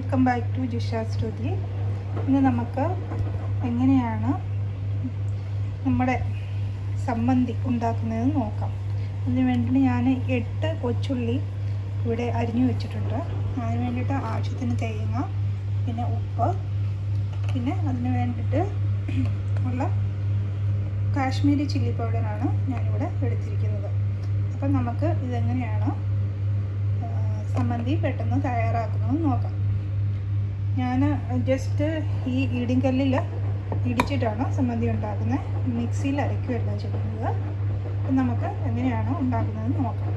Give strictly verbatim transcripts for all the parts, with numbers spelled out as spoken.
Welcome back to Jisha Stuthi. ഇന്ന് നമുക്ക് എങ്ങനെയാണ് നമ്മുടെ സമ്മന്തി ഉണ്ടാക്കുന്നതെന്ന് നോക്കാം. അതിന് വേണ്ടിയിട്ട് ഞാൻ എട്ട് കൊച്ചുള്ളി ഇവിടെ അരിഞ്ഞു വെച്ചിട്ടുണ്ട്. അതിന് വേണ്ടിയിട്ട് ആവശ്യത്തിന് തേങ്ങ, പിന്നെ ഉപ്പ്, പിന്നെ അതിന് വേണ്ടിയിട്ട് ഉള്ള കാശ്മീരി ചില്ലി പൗഡറാണ് ഞാനിവിടെ എടുത്തിരിക്കുന്നത്. അപ്പം നമുക്ക് ഇതെങ്ങനെയാണ് സമ്മന്തി പെട്ടെന്ന് തയ്യാറാക്കുന്നത് നോക്കാം. ഞാൻ ജസ്റ്റ് ഈ ഇടിങ്കല്ലിൽ ഇടിച്ചിട്ടാണ് സമ്മന്തി ഉണ്ടാക്കുന്നത്, മിക്സിയിൽ അരയ്ക്കുകയല്ല ചെയ്യുന്നത്. അപ്പം നമുക്ക് എങ്ങനെയാണ് ഉണ്ടാക്കുന്നതെന്ന് നോക്കാം.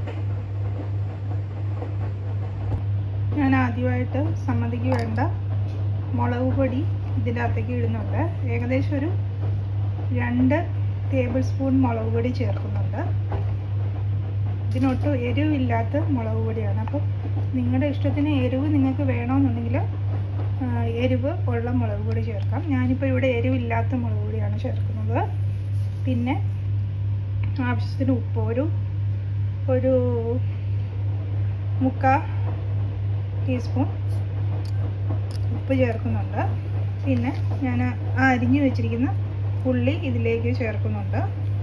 ഞാൻ ആദ്യമായിട്ട് സമ്മന്തിക്ക് വേണ്ട മുളക് പൊടി ഇതിനകത്തേക്ക് ഇടുന്നുണ്ട്. ഏകദേശം ഒരു രണ്ട് ടേബിൾ സ്പൂൺ മുളക് പൊടി ചേർക്കുന്നുണ്ട്. ഇതിനൊട്ടും എരിവില്ലാത്ത മുളക് പൊടിയാണ്. അപ്പം നിങ്ങളുടെ ഇഷ്ടത്തിന് എരിവ് നിങ്ങൾക്ക് വേണമെന്നുണ്ടെങ്കിൽ എരിവ് ഉള്ള മുളക് പൊടി ചേർക്കാം. ഞാനിപ്പോൾ ഇവിടെ എരിവില്ലാത്ത മുളക് പൊടിയാണ് ചേർക്കുന്നത്. പിന്നെ ആവശ്യത്തിന് ഉപ്പ്, ഒരു ഒരു മുക്കാൽ ടീസ്പൂൺ ഉപ്പ് ചേർക്കുന്നുണ്ട്. പിന്നെ ഞാൻ ആ അരിഞ്ഞു വെച്ചിരിക്കുന്ന ഉള്ളി ഇതിലേക്ക് ചേർക്കുന്നുണ്ട്.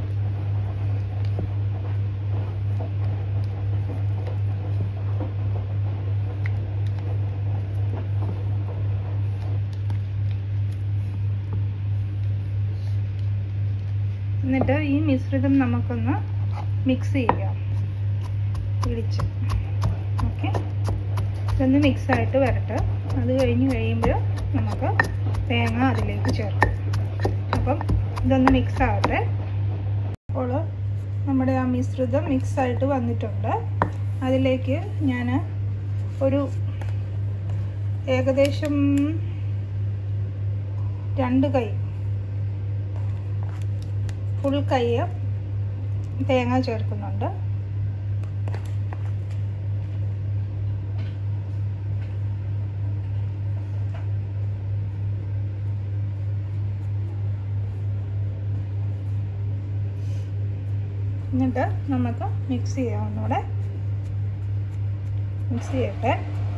എന്നിട്ട് ഈ മിശ്രിതം നമുക്കൊന്ന് മിക്സ് ചെയ്യാം, പിടിച്ച്. ഓക്കെ, ഇതൊന്ന് മിക്സായിട്ട് വരട്ടെ. അത് കഴിഞ്ഞ് കഴിയുമ്പോൾ നമുക്ക് തേങ്ങ അതിലേക്ക് ചേർക്കാം. അപ്പം ഇതൊന്ന് മിക്സ് ആവട്ടെ. അപ്പോൾ നമ്മുടെ ആ മിശ്രിതം മിക്സായിട്ട് വന്നിട്ടുണ്ട്. അതിലേക്ക് ഞാൻ ഒരു ഏകദേശം രണ്ട് കൈ ഫുൾ കൈ തേങ്ങ ചേർക്കുന്നുണ്ട്. എന്നിട്ട് നമുക്ക് മിക്സ് ചെയ്യാം. ഒന്നുകൂടെ മിക്സ് ചെയ്യട്ടെ.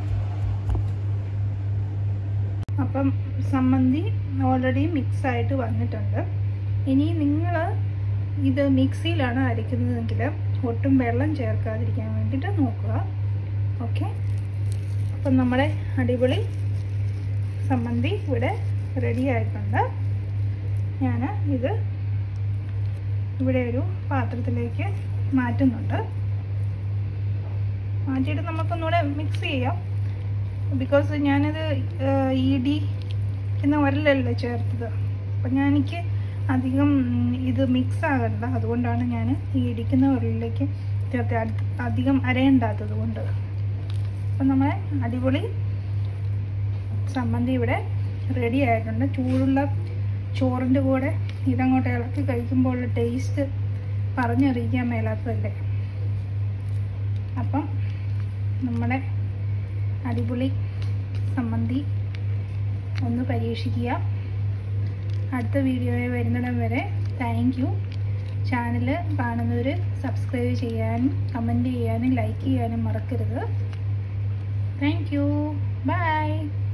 അപ്പം സമ്മന്തി ഓൾറെഡി മിക്സായിട്ട് വന്നിട്ടുണ്ട്. ഇനി നിങ്ങൾ ഇത് മിക്സിയിലാണ് അരയ്ക്കുന്നതെങ്കിൽ ഒട്ടും വെള്ളം ചേർക്കാതിരിക്കാൻ വേണ്ടിയിട്ട് നോക്കുക. ഓക്കെ, അപ്പം നമ്മുടെ അടിപൊളി സമ്മന്തി ഇവിടെ റെഡി ആയിട്ടുണ്ട്. ഞാൻ ഇത് ഇവിടെ ഒരു പാത്രത്തിലേക്ക് മാറ്റുന്നുണ്ട്. മാറ്റിയിട്ട് നമുക്കൊന്നുകൂടെ മിക്സ് ചെയ്യാം. ബിക്കോസ് ഞാനത് ഇടിക്കുന്ന ഉരലല്ല ചേർത്തത്. അപ്പം ഞാൻ എനിക്ക് അധികം ഇത് മിക്സ് ആകണ്ട, അതുകൊണ്ടാണ് ഞാൻ ഈ ഇടിക്കുന്ന ഉരലിലേക്ക് ചേർത്ത് അധികം അരയണ്ടാത്തത് കൊണ്ട്. അപ്പം നമ്മളെ അടിപൊളി സമ്മന്തി ഇവിടെ റെഡി ആയിട്ടുണ്ട്. ചൂടുള്ള ചോറിൻ്റെ കൂടെ ഇതങ്ങോട്ട് ഇളക്കി കഴിക്കുമ്പോൾ ടേസ്റ്റ് പറഞ്ഞറിയിക്കാൻ മേലാത്തതല്ലേ. അപ്പം നമ്മുടെ അടിപൊളി സമ്മന്തി ഒന്ന് പരീക്ഷിക്കുക. അടുത്ത വീഡിയോയിൽ വരുന്നിടം വരെ താങ്ക് യു. ചാനൽ കാണുന്നവർ സബ്സ്ക്രൈബ് ചെയ്യാനും കമൻറ്റ് ചെയ്യാനും ലൈക്ക് ചെയ്യാനും മറക്കരുത്. Thank you. ബൈ.